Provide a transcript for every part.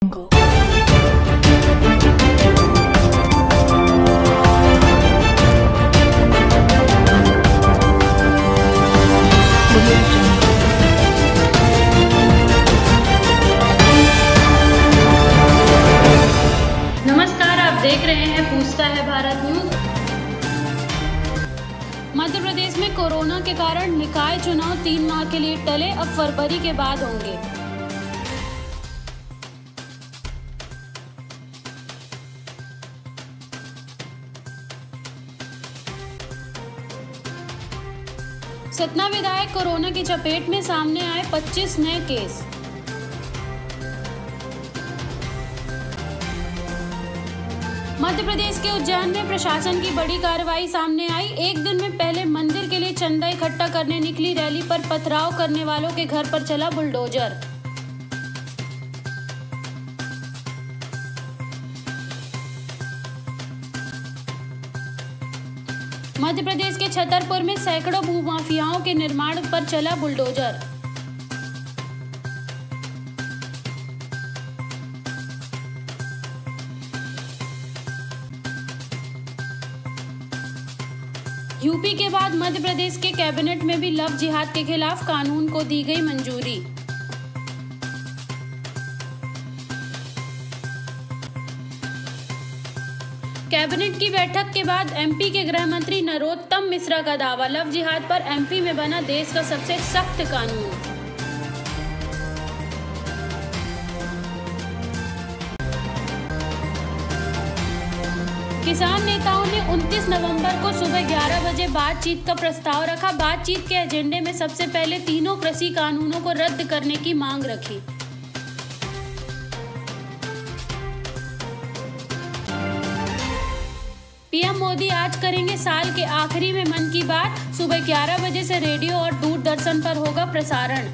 नमस्कार, आप देख रहे हैं पूछता है भारत न्यूज। मध्य प्रदेश में कोरोना के कारण निकाय चुनाव 3 माह के लिए टले, अब फरवरी के बाद होंगे। सतना विधायक कोरोना की चपेट में, सामने आए 25 नए केस। मध्य प्रदेश के उज्जैन में प्रशासन की बड़ी कार्रवाई सामने आई। एक दिन में पहले मंदिर के लिए चंदा इकट्ठा करने निकली रैली पर पथराव करने वालों के घर पर चला बुलडोजर। मध्य प्रदेश के छतरपुर में सैकड़ों भूमाफियाओं के निर्माण पर चला बुलडोजर। यूपी के बाद मध्य प्रदेश के कैबिनेट में भी लव जिहाद के खिलाफ कानून को दी गई मंजूरी। कैबिनेट की बैठक के बाद एमपी के गृह मंत्री नरोत्तम मिश्रा का दावा, लव जिहाद पर एमपी में बना देश का सबसे सख्त कानून। किसान नेताओं ने 29 नवंबर को सुबह 11 बजे बातचीत का प्रस्ताव रखा। बातचीत के एजेंडे में सबसे पहले तीनों कृषि कानूनों को रद्द करने की मांग रखी। पीएम मोदी आज करेंगे साल के आखिरी में मन की बात। सुबह 11 बजे से रेडियो और दूरदर्शन पर होगा प्रसारण।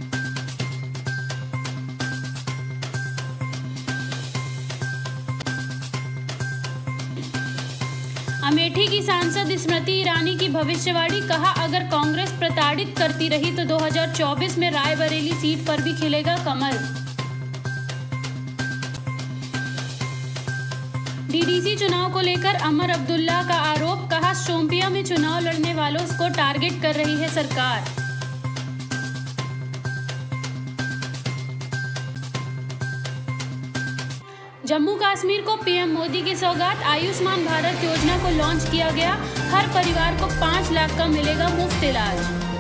अमेठी की सांसद स्मृति ईरानी की भविष्यवाणी, कहा अगर कांग्रेस प्रताड़ित करती रही तो 2024 में रायबरेली सीट पर भी खिलेगा कमल। डीडीसी चुनाव को लेकर अमर अब्दुल्ला का आरोप, कहा शोपियां में चुनाव लड़ने वालों को टारगेट कर रही है सरकार। जम्मू कश्मीर को पीएम मोदी की सौगात, आयुष्मान भारत योजना को लॉन्च किया गया। हर परिवार को 5 लाख का मिलेगा मुफ्त इलाज।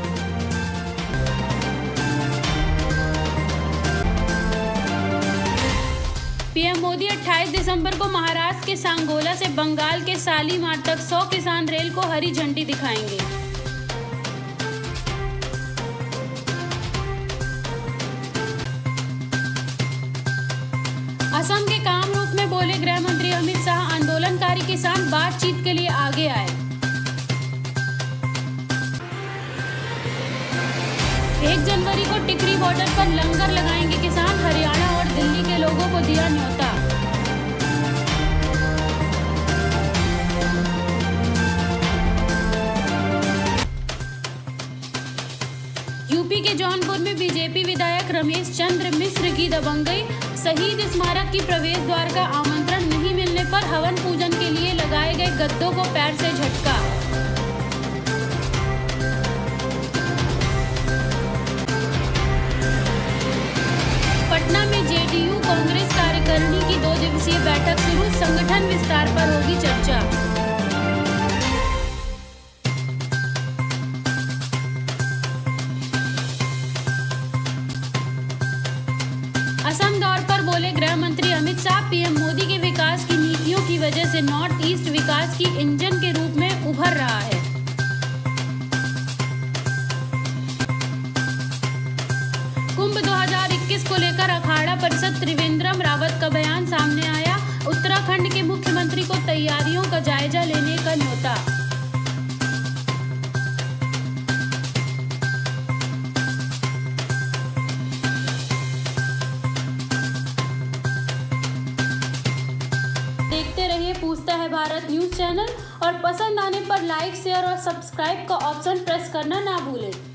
पीएम मोदी 28 दिसंबर को महाराष्ट्र के सांगोला से बंगाल के शालीमार तक 100 किसान रेल को हरी झंडी दिखाएंगे। असम के कामरूप में बोले गृह मंत्री अमित शाह, आंदोलनकारी किसान बातचीत के लिए आगे आए। 1 जनवरी को टिकरी बॉर्डर पर लंगर लगाएंगे किसान, हरियाणा और दिल्ली के लोगों को दिया न्योता। यूपी के जौनपुर में बीजेपी विधायक रमेश चंद्र मिश्र की दबंगई। शहीद स्मारक की प्रवेश द्वार का आमंत्रण नहीं मिलने पर हवन पूजन के लिए लगाए गए गद्दों को पैर से झटका। पटना में जेडीयू कांग्रेस कार्यकारिणी की 2 दिवसीय बैठक शुरू, संगठन विस्तार पर होगी चर्चा। असम दौर पर बोले गृह मंत्री अमित शाह, पीएम मोदी के विकास की नीतियों की वजह से नॉर्थ ईस्ट विकास की इंजन के रूप में उभर रहा है। कुंभ 2021 को लेकर अखाड़ा परिषद त्रिवेंद्रम रावत का बयान सामने आया। उत्तराखंड के मुख्यमंत्री को तैयारियों का जायजा लेने का न्योता। देखते रहिए पूछता है भारत न्यूज चैनल और पसंद आने पर लाइक, शेयर और सब्सक्राइब का ऑप्शन प्रेस करना ना भूलें।